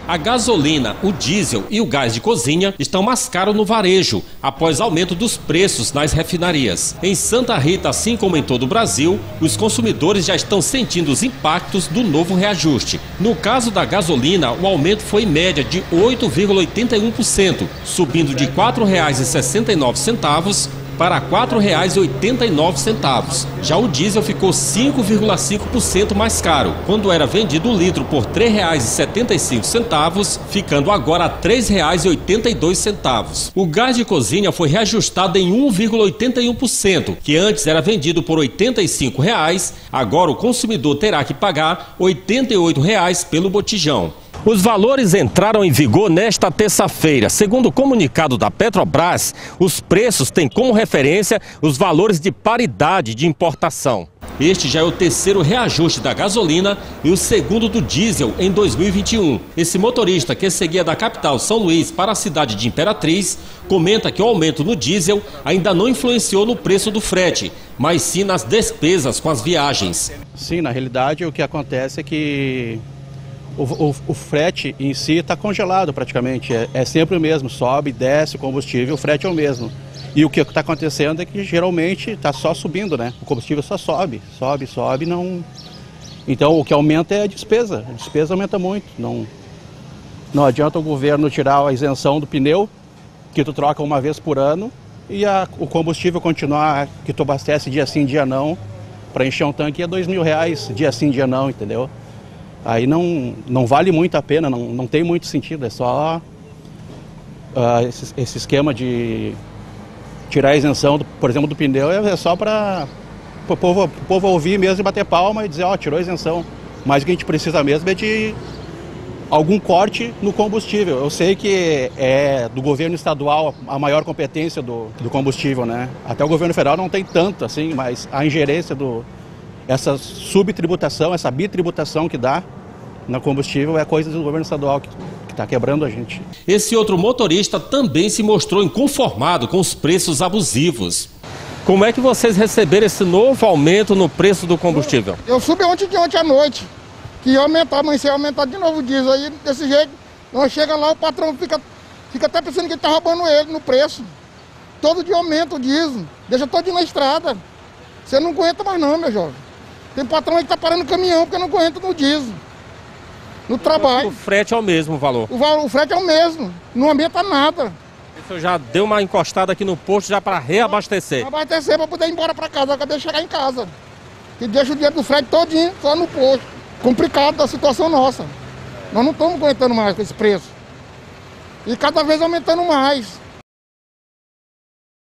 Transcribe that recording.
A gasolina, o diesel e o gás de cozinha estão mais caros no varejo, após aumento dos preços nas refinarias. Em Santa Rita, assim como em todo o Brasil, os consumidores já estão sentindo os impactos do novo reajuste. No caso da gasolina, o aumento foi em média de 8,81%, subindo de R$ 4,69 para R$ 4,89. Já o diesel ficou 5,5% mais caro, quando era vendido o litro por R$ 3,75, ficando agora a R$ 3,82. O gás de cozinha foi reajustado em 1,81%, que antes era vendido por R$ 85, agora o consumidor terá que pagar R$ 88 pelo botijão. Os valores entraram em vigor nesta terça-feira. Segundo o comunicado da Petrobras, os preços têm como referência os valores de paridade de importação. Este já é o terceiro reajuste da gasolina e o segundo do diesel em 2021. Esse motorista, que seguia da capital São Luís para a cidade de Imperatriz, comenta que o aumento no diesel ainda não influenciou no preço do frete, mas sim nas despesas com as viagens. Sim, na realidade o que acontece é que o frete em si está congelado praticamente, é sempre o mesmo, sobe, desce o combustível, o frete é o mesmo. E o que está acontecendo é que geralmente está só subindo, né? O combustível só sobe, não... Então o que aumenta é a despesa aumenta muito. Não adianta o governo tirar a isenção do pneu, que tu troca uma vez por ano, e o combustível continuar, que tu abastece dia sim, dia não, para encher um tanque é R$2.000, dia sim, dia não, entendeu? Aí não vale muito a pena, não tem muito sentido, é só esse esquema de tirar a isenção, por exemplo, do pneu, é só para o povo ouvir mesmo e bater palma e dizer, ó, tirou a isenção. Mas o que a gente precisa mesmo é de algum corte no combustível. Eu sei que é do governo estadual a maior competência do combustível, né? Até o governo federal não tem tanto assim, mas a ingerência essa subtributação, essa bitributação que dá no combustível é coisa do governo estadual que está quebrando a gente. Esse outro motorista também se mostrou inconformado com os preços abusivos. Como é que vocês receberam esse novo aumento no preço do combustível? Eu subi ontem à noite, que ia aumentar, amanhã ia aumentar de novo o diesel. Aí desse jeito, nós chega lá, o patrão fica até pensando que ele está roubando ele no preço. Todo dia aumenta o diesel, deixa todo dia na estrada. Você não aguenta mais não, meu jovem. Tem patrão aí que está parando o caminhão porque não aguenta no diesel, no trabalho. O frete é o mesmo valor? O frete é o mesmo, não aumenta nada. O senhor já deu uma encostada aqui no posto já para reabastecer? Abastecer para poder ir embora para casa, acabei de chegar em casa. Que deixa o dinheiro do frete todinho só no posto. Complicado da situação nossa. Nós não estamos aguentando mais com esse preço. E cada vez aumentando mais.